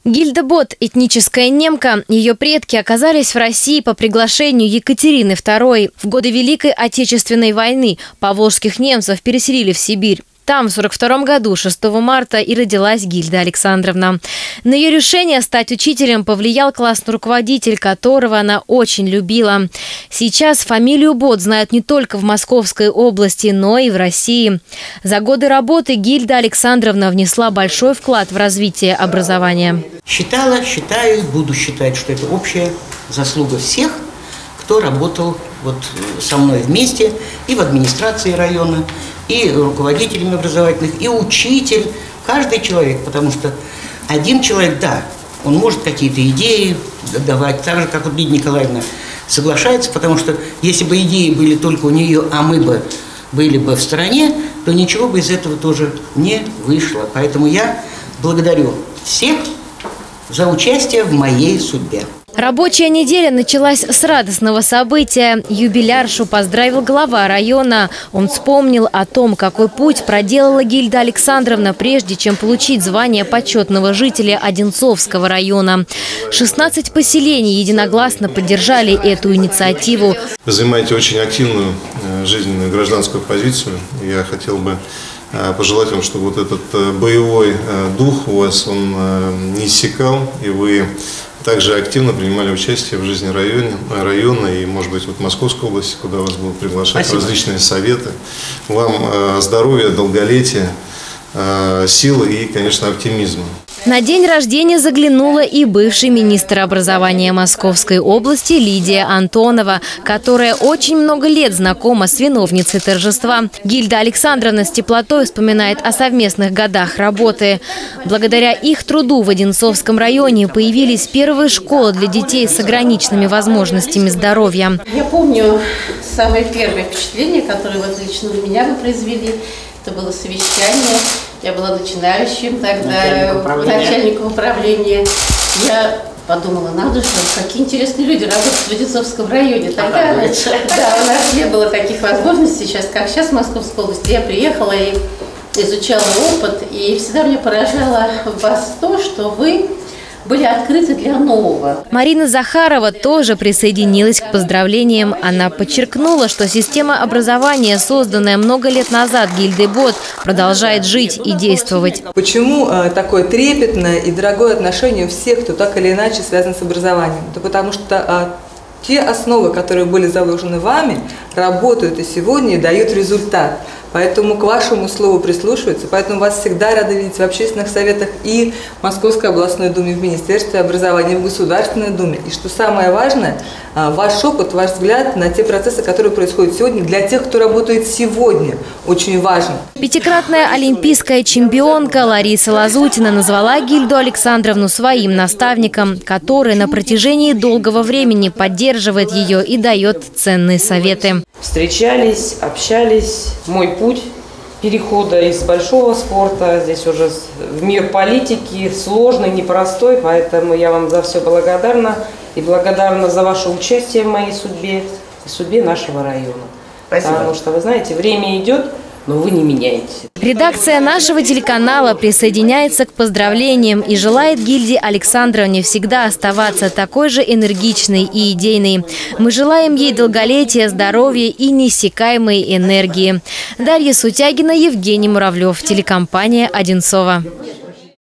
Гильда Бот – этническая немка. Ее предки оказались в России по приглашению Екатерины II. В годы Великой Отечественной войны поволжских немцев переселили в Сибирь. Там в 1942 году, 6 марта, и родилась Гильда Александровна. На ее решение стать учителем повлиял классный руководитель, которого она очень любила. Сейчас фамилию Бот знают не только в Московской области, но и в России. За годы работы Гильда Александровна внесла большой вклад в развитие образования. Считаю и буду считать, что это общая заслуга всех, кто работал со мной вместе и в администрации района, и руководителями образовательных, и учитель, каждый человек, потому что один человек, да, он может какие-то идеи давать, так же, как вот Лидия Николаевна соглашается, потому что если бы идеи были только у нее, а мы бы были бы в стороне, то ничего бы из этого тоже не вышло. Поэтому я благодарю всех за участие в моей судьбе. Рабочая неделя началась с радостного события. Юбиляршу поздравил глава района. Он вспомнил о том, какой путь проделала Гильда Александровна, прежде чем получить звание почетного жителя Одинцовского района. 16 поселений единогласно поддержали эту инициативу. Вы занимаете очень активную жизненную гражданскую позицию. Я хотел бы пожелать вам, чтобы вот этот боевой дух у вас он не иссякал, и вы также активно принимали участие в жизни района и, может быть, Московской области, куда вас будут приглашать. Спасибо. Различные советы. Вам здоровья, долголетия, силы и, конечно, оптимизма. На день рождения заглянула и бывший министр образования Московской области Лидия Антонова, которая очень много лет знакома с виновницей торжества. Гильда Александровна с теплотой вспоминает о совместных годах работы. Благодаря их труду в Одинцовском районе появились первые школы для детей с ограниченными возможностями здоровья. Я помню самое первое впечатление, которое лично на меня вы произвели. Это было совещание. Я была начинающим тогда, начальником управления. Я подумала, надо же, какие интересные люди работают в Одинцовском районе. Тогда да, у нас не было таких возможностей сейчас, как сейчас в Московской области. Я приехала и изучала опыт, и всегда меня поражало вас то, что вы были открыты для нового. Марина Захарова тоже присоединилась к поздравлениям. Она подчеркнула, что система образования, созданная много лет назад Гильдой Бот, продолжает жить и действовать. Почему такое трепетное и дорогое отношение у всех, кто так или иначе связан с образованием? Это потому что те основы, которые были заложены вами, работают и сегодня и дают результат. Поэтому к вашему слову прислушиваются, поэтому вас всегда рады видеть в общественных советах и в Московской областной думе, в Министерстве образования, в Государственной думе. И что самое важное, ваш опыт, ваш взгляд на те процессы, которые происходят сегодня, для тех, кто работает сегодня, очень важен. Пятикратная олимпийская чемпионка Лариса Лазутина назвала Гильду Александровну своим наставником, который на протяжении долгого времени поддерживает ее и дает ценные советы. Встречались, общались. Мой путь перехода из большого спорта, здесь уже в мир политики, сложный, непростой, поэтому я вам за все благодарна. И благодарна за ваше участие в моей судьбе и судьбе нашего района. Спасибо. Потому что, вы знаете, время идет, но вы не меняетесь. Редакция нашего телеканала присоединяется к поздравлениям и желает Гильде Александровне всегда оставаться такой же энергичной и идейной. Мы желаем ей долголетия, здоровья и неиссякаемой энергии. Дарья Сутягина, Евгений Муравлев, телекомпания «Одинцово».